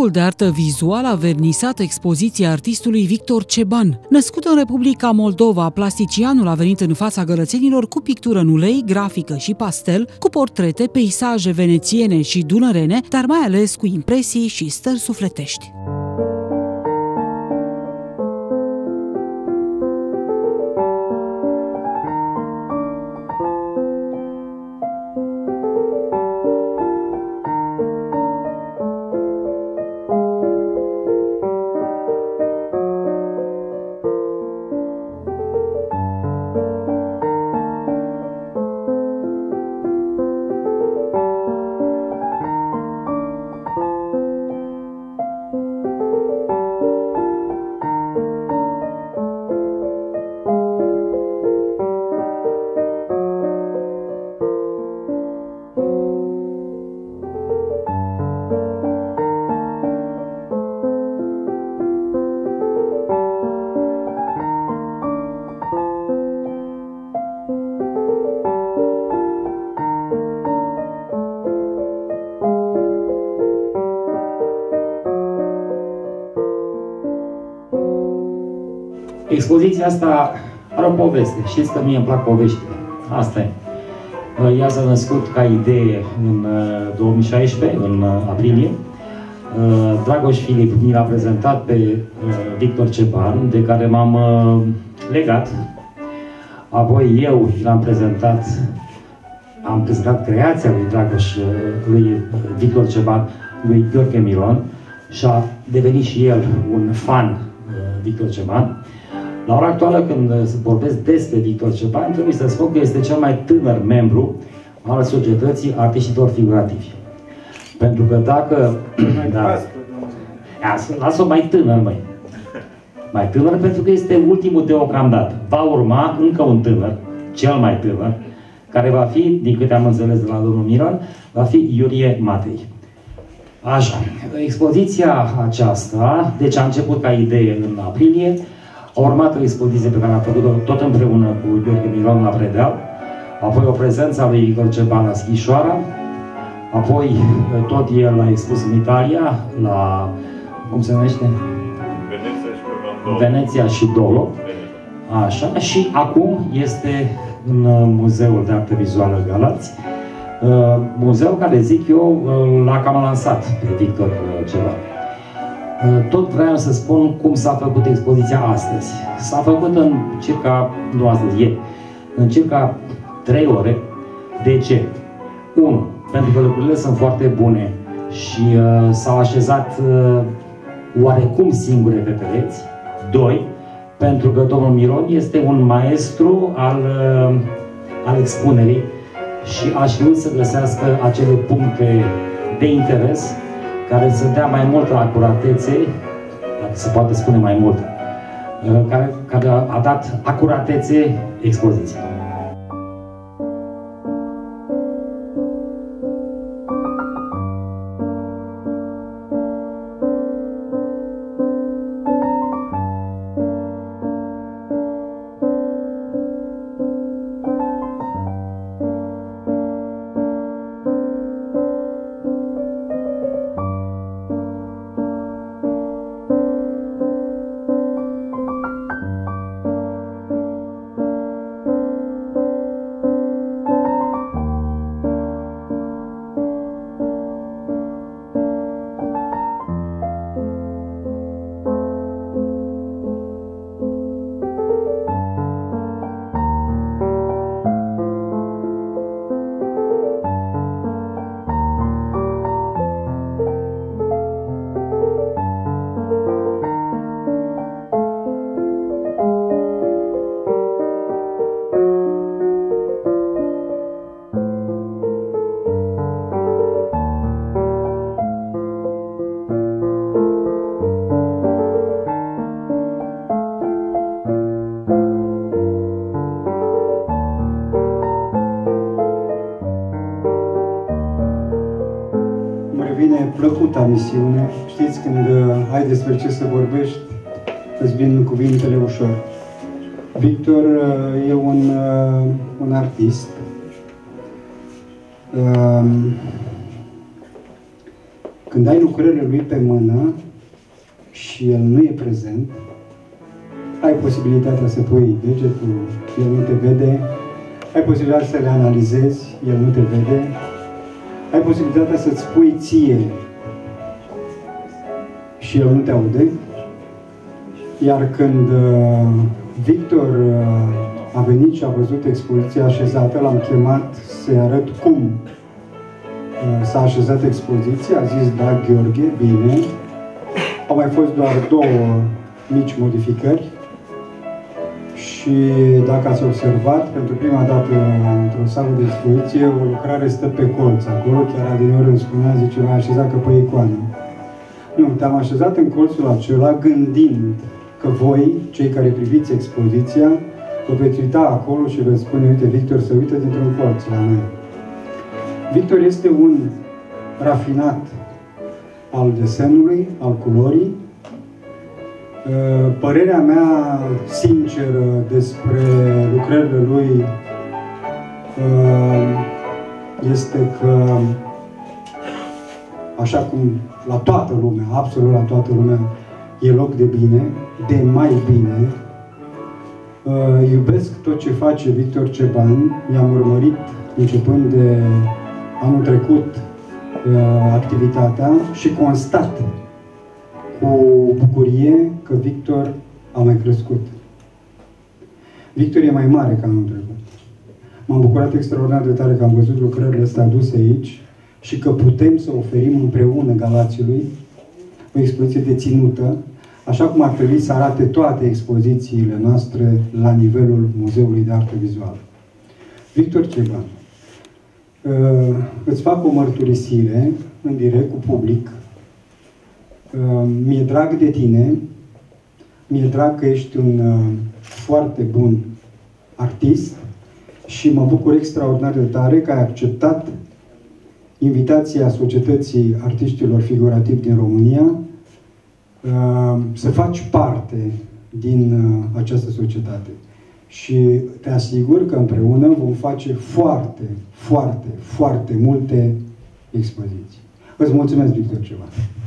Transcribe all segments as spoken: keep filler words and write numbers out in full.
Muzeul de Artă Vizuală a vernisat expoziția artistului Victor Ceban. Născut în Republica Moldova, plasticianul a venit în fața gălățenilor cu pictură în ulei, grafică și pastel, cu portrete, peisaje venețiene și dunărene, dar mai ales cu impresii și stări sufletești. Expoziția asta are o poveste. Știți că mie îmi plac poveștile. Asta e. Ea s-a născut ca idee în două mii șaisprezece, în aprilie. Dragoș Filip mi l-a prezentat pe Victor Ceban, de care m-am legat. Apoi eu l-am prezentat, am prezentat creația lui Dragoș, lui Victor Ceban, lui Gheorghe Miron, și a devenit și el un fan Victor Ceban. La ora actuală, când vorbesc despre Victor Ceban, trebuie să spun că este cel mai tânăr membru al Societății Artiștilor Figurativi. Pentru că dacă... da, lasă-o mai tânăr, măi. Mai tânăr pentru că este ultimul deocamdată. Va urma încă un tânăr, cel mai tânăr, care va fi, din câte am înțeles de la domnul Miron, va fi Iurie Matei. Așa, expoziția aceasta, deci a început ca idee în aprilie, a urmat o expoziție pe care a făcut-o tot împreună cu Gheorghe Miron la Predeal, apoi o prezență a lui Victor Ceban la Schișoara, apoi tot el a expus în Italia, la, cum se numește? Veneția și Dolo. Așa, și acum este în Muzeul de Artă Vizuală Galați, muzeul care, zic eu, l-a cam lansat pe Victor Ceban. Tot vreau să spun cum s-a făcut expoziția astăzi. S-a făcut în circa, nu astăzi, ieri, în circa trei ore. De ce? unu. Pentru că lucrurile sunt foarte bune și uh, s-au așezat uh, oarecum singure pe pereți. doi. Pentru că domnul Miron este un maestru al, uh, al expunerii și a știut să găsească acele puncte de interes care să dea mai multă acuratețe, dacă se poate spune mai mult, care, care a dat acuratețe expoziției. Plăcuta misiune. Știți, când ai despre ce să vorbești, îți vin cuvintele ușor. Victor e un, un artist când ai lucrările lui pe mână și el nu e prezent, ai posibilitatea să pui degetul, el nu te vede, ai posibilitatea să le analizezi, el nu te vede, ai posibilitatea să-ți pui ție și el nu te aude. Iar când uh, Victor uh, a venit și a văzut expoziția așezată, l-am chemat să-i arăt cum uh, s-a așezat expoziția, a zis, da, Gheorghe, bine. Au mai fost doar două mici modificări și dacă ați observat, pentru prima dată într-o sală de expoziție, o lucrare stă pe colț acolo, chiar adineori îmi spunea, zice, mai așezat că pe icoană. Nu, te-am așezat în colțul acela gândind că voi, cei care priviți expoziția, vă veți uita acolo și veți spune, uite, Victor se uită dintr-un colț la noi. Victor este un rafinat al desenului, al culorii. Părerea mea sinceră despre lucrările lui este că, așa cum la toată lumea, absolut la toată lumea, e loc de bine, de mai bine. Uh, iubesc tot ce face Victor Ceban. I-am urmărit începând de anul trecut uh, activitatea și constat cu bucurie că Victor a mai crescut. Victor e mai mare ca anul trecut. M-am bucurat extraordinar de tare că am văzut lucrările astea aduse aici și că putem să oferim împreună Galațiului o expoziție deținută, așa cum ar trebui să arate toate expozițiile noastre la nivelul Muzeului de Artă Vizuală. Victor Ceban, îți fac o mărturisire în direct cu public. Mi-e drag de tine, mi-e drag că ești un foarte bun artist și mă bucur extraordinar de tare că ai acceptat invitația Societății Artiștilor Figurativi din România să faci parte din această societate. Și te asigur că împreună vom face foarte, foarte, foarte multe expoziții. Îți mulțumesc, Victor Ceban.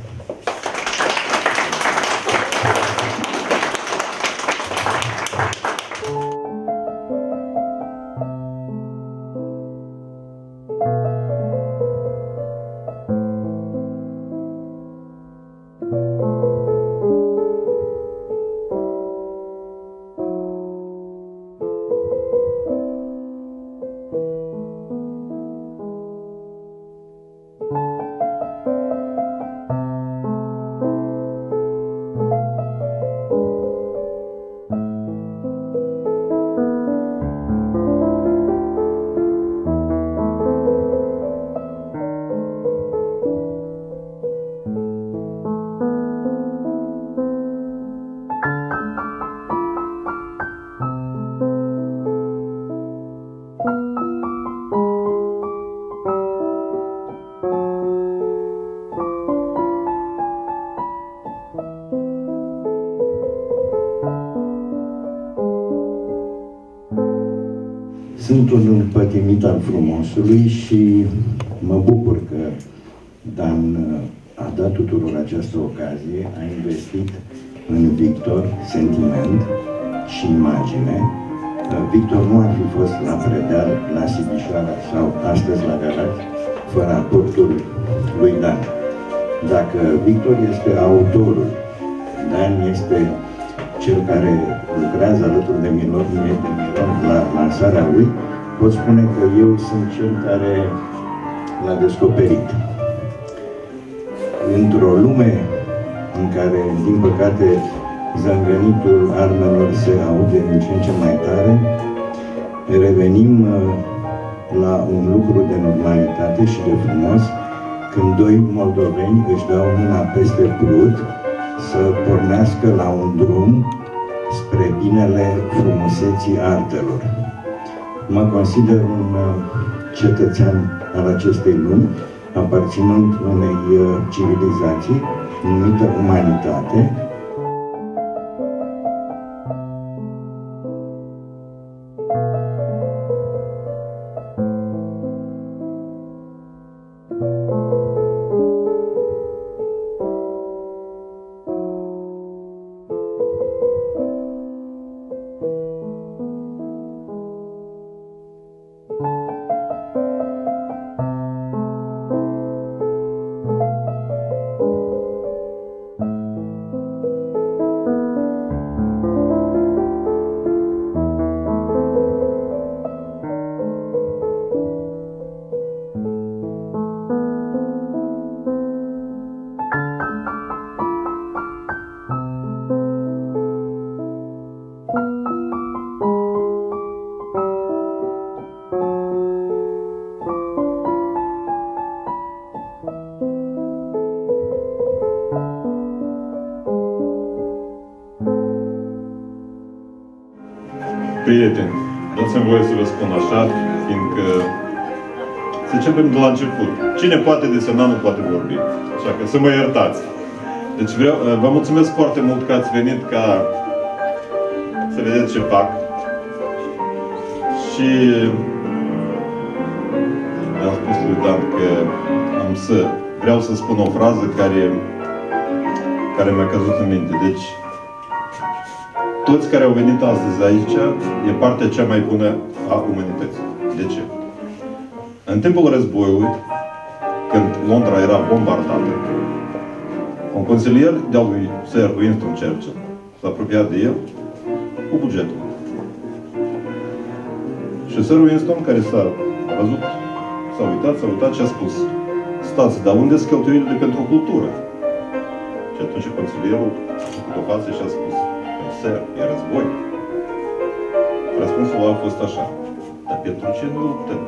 Sunt un împătimit al frumosului și mă bucur că Dan a dat tuturor această ocazie, a investit în Victor sentiment și imagine. Victor nu ar fi fost la Predeal, la Sighișoara sau astăzi la Galați fără aportul lui Dan. Dacă Victor este autorul, Dan este cel care lucrează alături de Miron, de Miron la lansarea lui, pot spune că eu sunt cel care l-a descoperit. Într-o lume în care, din păcate, zângănitul armelor se aude din ce în ce mai tare, revenim la un lucru de normalitate și de frumos, când doi moldoveni își dau mâna peste brut să pornească la un drum spre binele frumuseții artelor. Mă consider un cetățean al acestei lumi, aparținând unei civilizații numită umanitate. Prieteni, dați-mi voie să vă spun așa, fiindcă să începem de la început. Cine poate desena, nu poate vorbi. Așa că să mă iertați. Deci vreau, vă mulțumesc foarte mult că ați venit ca să vedeți ce fac. Și mi-am spus lui Dan că am să, vreau să spun o frază care, care mi-a căzut în minte. Deci, toți care au venit astăzi aici, e partea cea mai bună a umanității. De ce? În timpul războiului, când Londra era bombardată, un consilier de-al lui Sir Winston Churchill s-a apropiat de el cu bugetul. Și Sir Winston, care s-a văzut, s-a uitat, s-a uitat și a spus: stați, dar unde sunt cheltuielile pentru cultură? Și atunci consilierul a făcut o față și a spus: Sir, e război. Răspunsul a fost așa: dar pentru ce nu luptăm?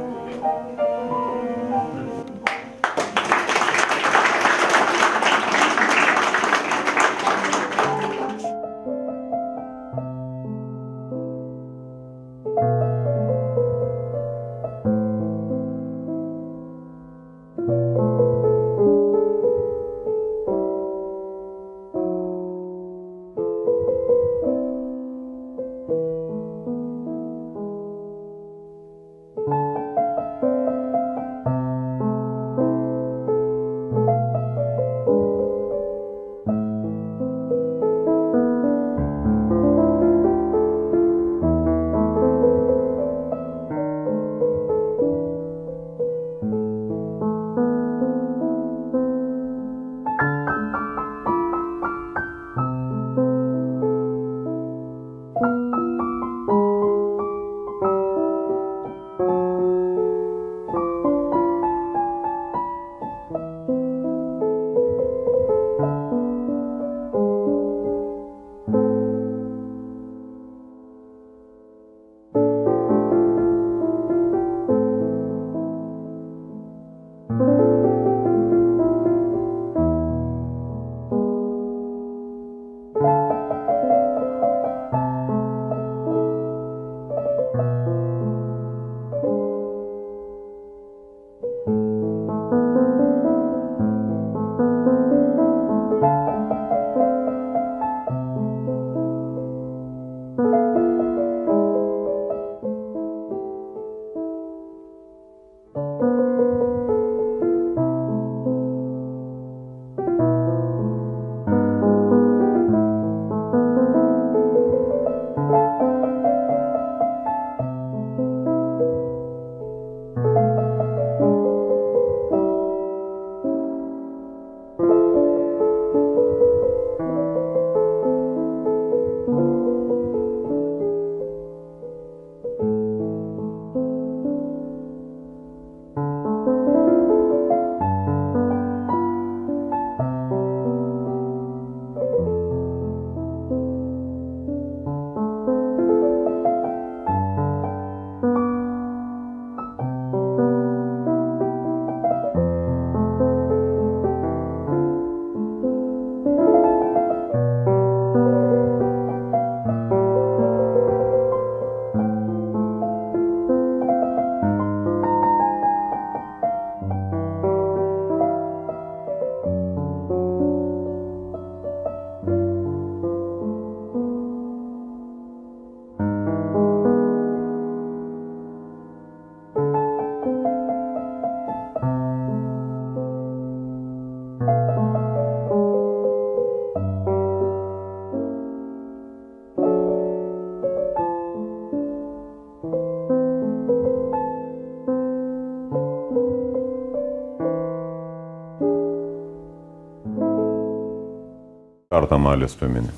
Carta m-a ales pe mine.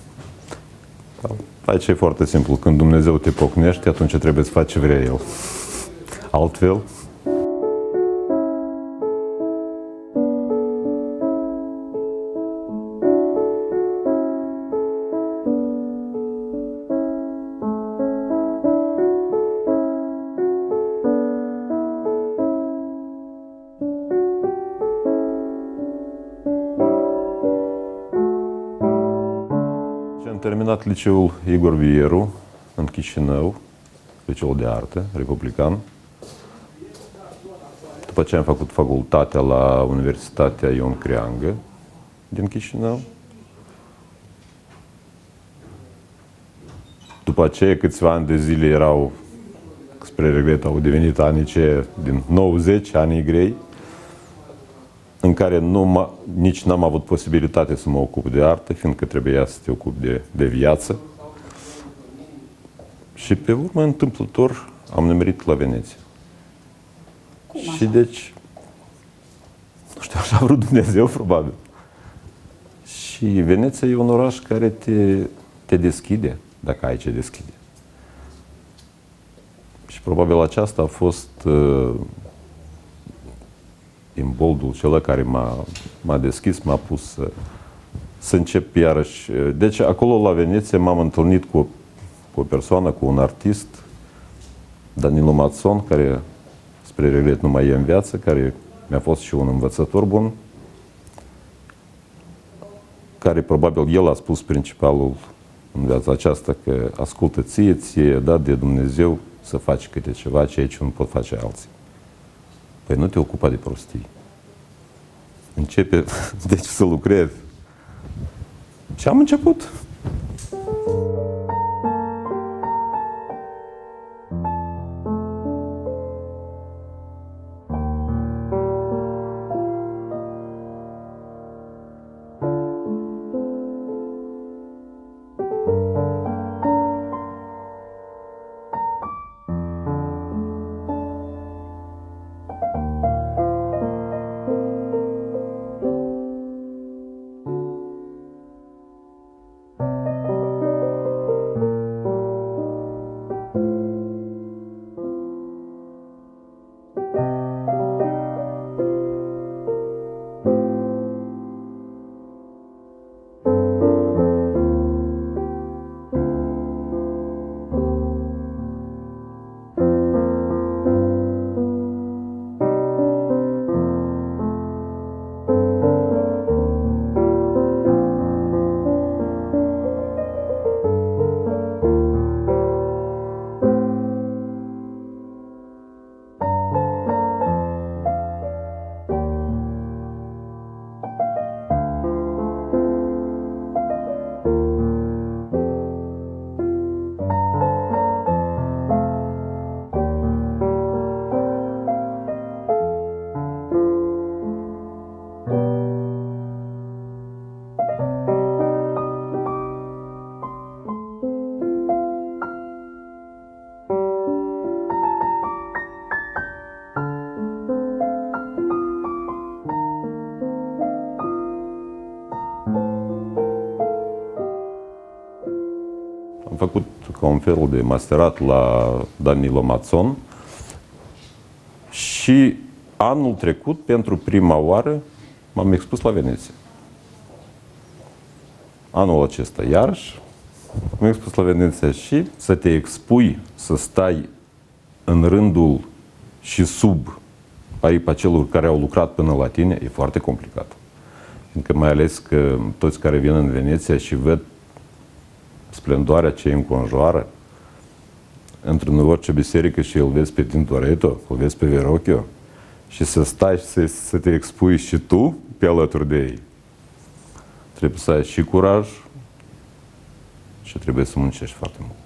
Aici e foarte simplu. Când Dumnezeu te pocnește, atunci trebuie să faci ce vrea El. Altfel, am terminat liceul Igor Vieru în Chișinău, liceu de artă, republican. După ce am făcut facultatea la Universitatea Ion Creangă din Chișinău. După aceea, câțiva ani de zile erau, spre regret, au devenit anii ce, din nouăzeci, anii grei, în care nu nici n-am avut posibilitate să mă ocup de artă, fiindcă trebuia să te ocup de, de viață. Și pe urmă, întâmplător, am nimerit la Veneția. Cum și așa? deci, nu știu, așa a vrut Dumnezeu, probabil. Și Veneția e un oraș care te, te deschide, dacă ai ce deschide. Și probabil aceasta a fost uh, imboldul cel care m-a, m-a deschis, m-a pus să, să încep iarăși. Deci acolo la Veneția m-am întâlnit cu, cu o persoană, cu un artist, Danilo Mazzon, care, spre regret, nu mai e în viață, care mi-a fost și un învățător bun, care probabil el a spus principalul în viața aceasta, că ascultă ție, ție dat de Dumnezeu să faci câte ceva, ceea ce nu pot face alții. Păi nu te ocupa de prostii. Începe, deci, să lucrezi. Și am început. Am făcut ca un fel de masterat la Danilo Mazzon și anul trecut, pentru prima oară, m-am expus la Veneția. Anul acesta, iarăși, m-am expus la Veneția și să te expui, să stai în rândul și sub aripa celor care au lucrat până la tine, e foarte complicat. Încă mai ales că toți care vin în Veneția și văd splendoarea ce îi înconjoară, într-în orice biserică și îl vezi pe Tintoretto, îl vezi pe Verrocchio, și să stai și să, să te expui și tu pe alături de ei. Trebuie să ai și curaj și trebuie să muncești foarte mult.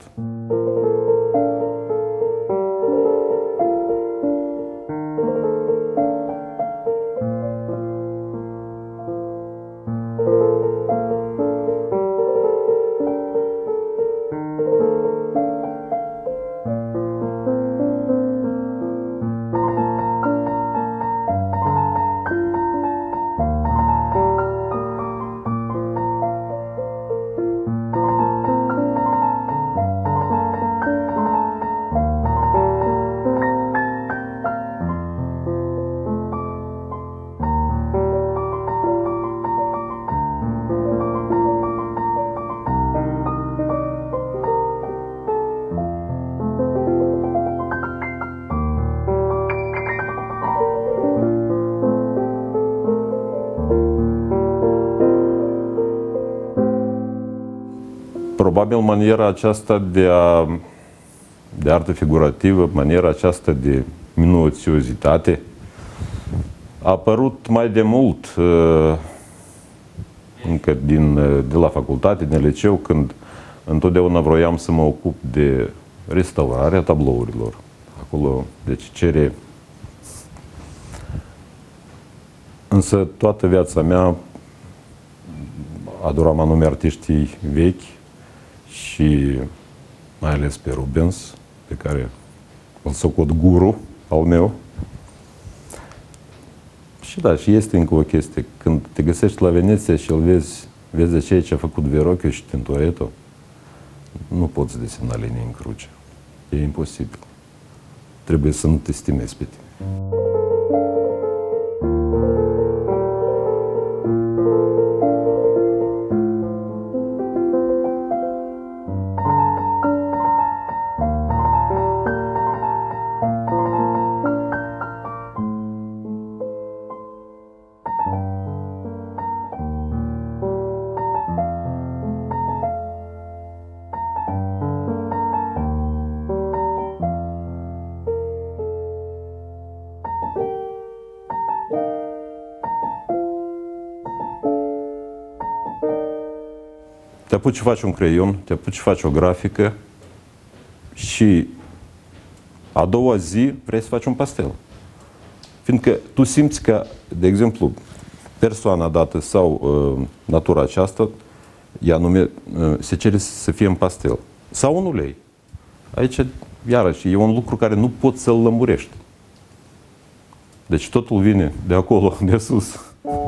probabil maniera aceasta de, a, de artă figurativă, maniera aceasta de minuțiozitate, a apărut mai de mult încă din, de la facultate, din liceu, când întotdeauna vroiam să mă ocup de restaurarea tablourilor. Acolo, deci cere... Însă toată viața mea adoram anume artiștii vechi și mai ales pe Rubens, pe care îl socot guru al meu. Și da, și este încă o chestie. Când te găsești la Veneția și îl vezi, vezi de ceea ce a făcut Verrocchio și Tintoretto, nu poți desena linii în cruce. E imposibil. Trebuie să nu te stimezi pe tine. Te apuci și faci un creion, te apuci și faci o grafică și a doua zi vrei să faci un pastel. Fiindcă tu simți că, de exemplu, persoana dată sau uh, natura aceasta, ea nume, uh, se cere să fie în pastel. Sau în ulei. Aici, iarăși, e un lucru care nu poți să-l lămurești. Deci totul vine de acolo, de sus.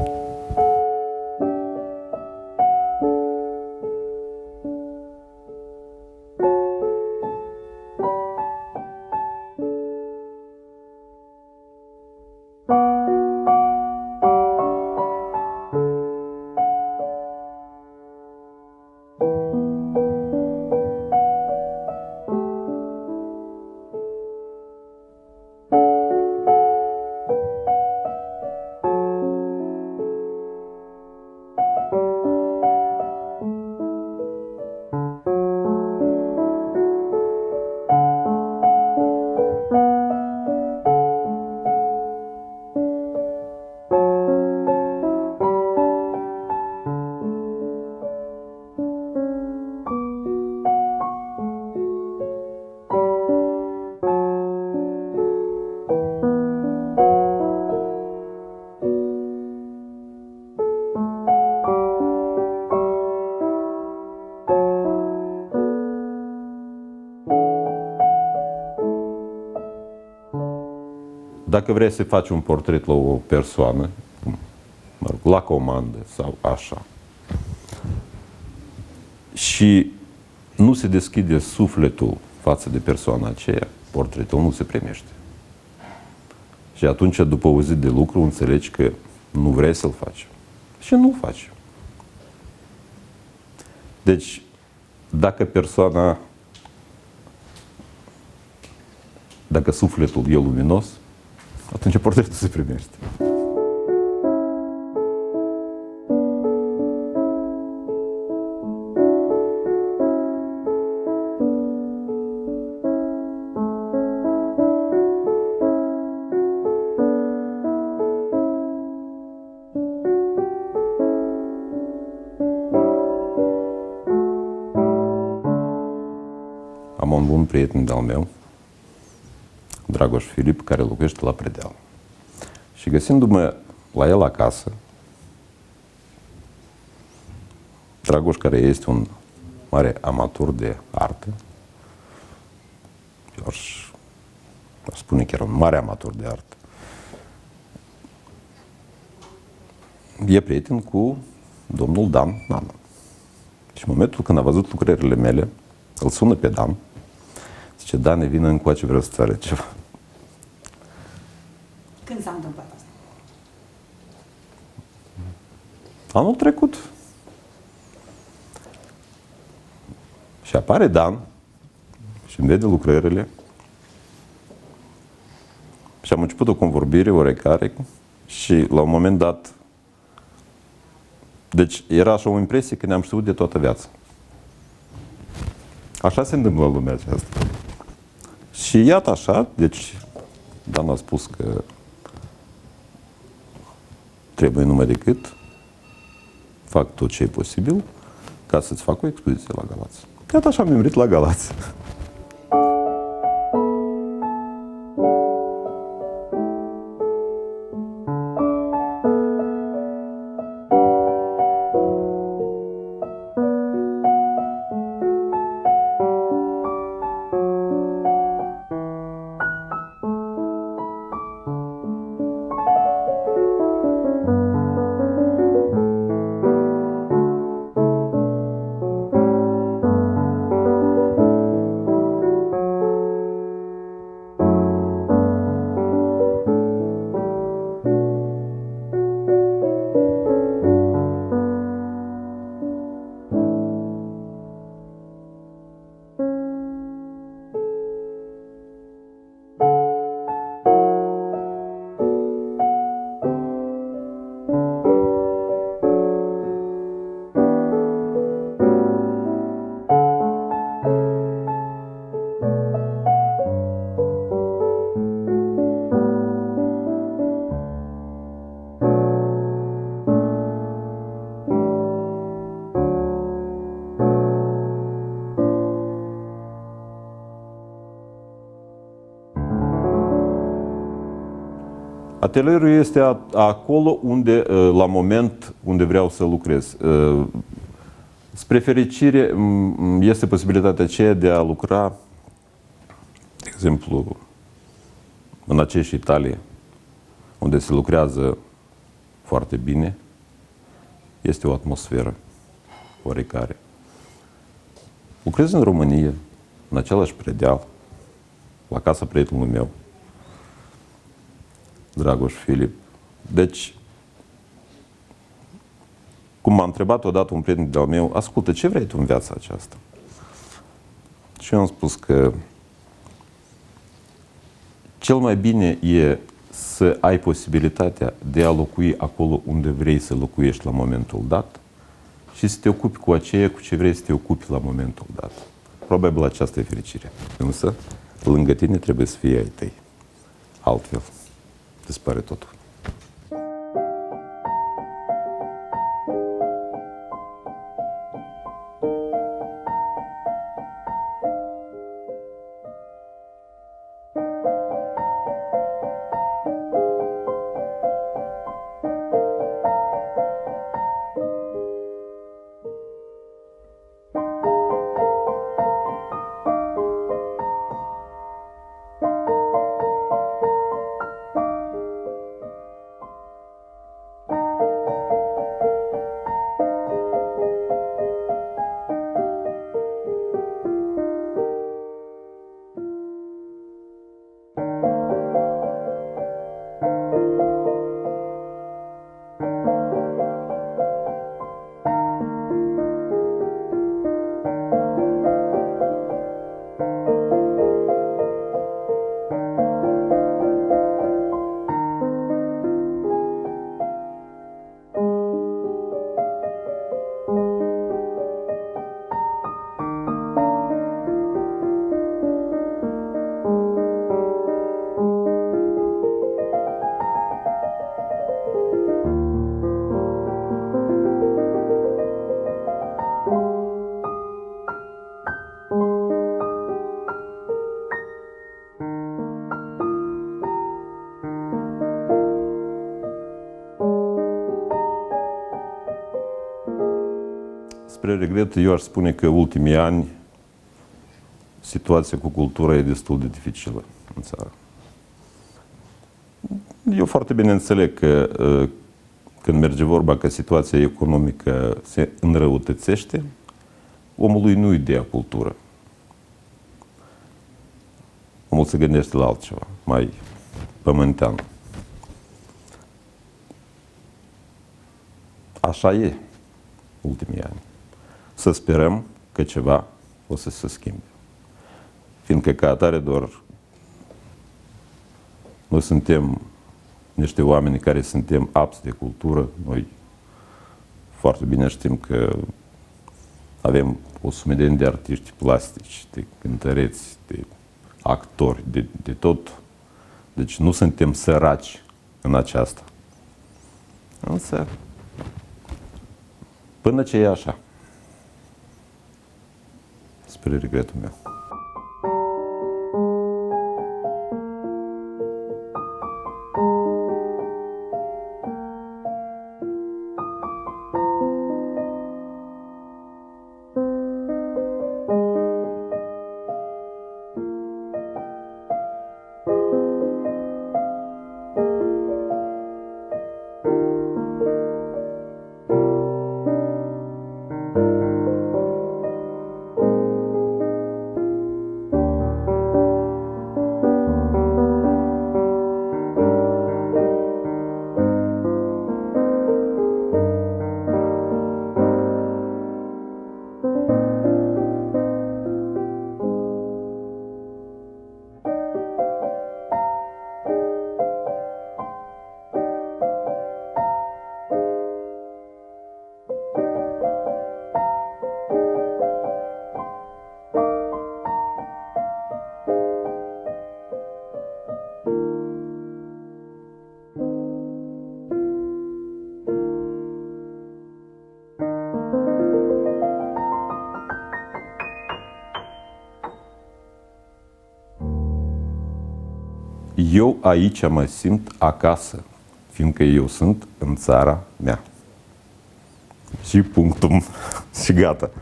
Dacă vrei să faci un portret la o persoană, mă rog, la comandă sau așa, și nu se deschide sufletul față de persoana aceea, portretul nu se primește. Și atunci, după o zi de lucru, înțelegi că nu vrei să-l faci. Și nu-l faci. Deci, dacă persoana, dacă sufletul e luminos, atunci portretul se primește. Am un bun prieten de-al meu, Dragoș Filip, care locuiește la Predeal. Și găsindu-mă la el acasă, Dragoș, care este un mare amator de artă, eu aș, aș spune că era un mare amator de artă, e prieten cu domnul Dan Nana. Și în momentul când a văzut lucrările mele, îl sună pe Dan, zice, Dan, vină încoace, vreau să-ți arăt ceva. Când s-a întâmplat asta? Anul trecut. Și apare Dan și îmi vede lucrările și am început o convorbire oarecare și la un moment dat, deci era așa o impresie că ne-am știut de toată viața. Așa se întâmplă în lumea aceasta. Și iată așa, deci Dan a spus că trebuie numai decât fac tot ce e posibil ca să-ți fac o expoziție la Galați. Iată așa am venit la Galați. Atelierul este acolo unde, la moment, unde vreau să lucrez. Spre fericire, este posibilitatea aceea de a lucra, de exemplu, în aceeași Italie, unde se lucrează foarte bine, este o atmosferă oarecare. Lucrez în România, în același predeal, la casa prietenului meu, Dragoș Filip. Deci, cum m-a întrebat odată un prieten de-al meu, ascultă, ce vrei tu în viața aceasta? Și eu am spus că cel mai bine e să ai posibilitatea de a locui acolo unde vrei să locuiești la momentul dat și să te ocupi cu aceea cu ce vrei să te ocupi la momentul dat. Probabil aceasta e fericirea. Însă, lângă tine trebuie să fie ai tăi. Altfel, dispare totul. Spre regret, eu aș spune că ultimii ani situația cu cultura e destul de dificilă în țară. Eu foarte bine înțeleg că când merge vorba că situația economică se înrăutățește, omului nu-i dea cultură. Omul se gândește la altceva, mai pământean. Așa e ultimii ani. Să sperăm că ceva o să se schimbe. Fiindcă ca atare doar noi suntem niște oameni care suntem apți de cultură, noi foarte bine știm că avem o sumedenie de artiști plastici, de cântăreți, de actori, de, de tot. Deci nu suntem săraci în aceasta. Însă, până ce e așa, spre regretul meu. Eu aici mă simt acasă, fiindcă eu sunt în țara mea. Și punctul, și gata.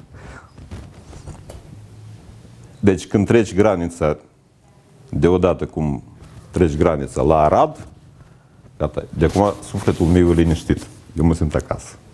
Deci când treci granița, deodată cum treci granița la Arad, gata, de acum sufletul meu e liniștit. Eu mă simt acasă.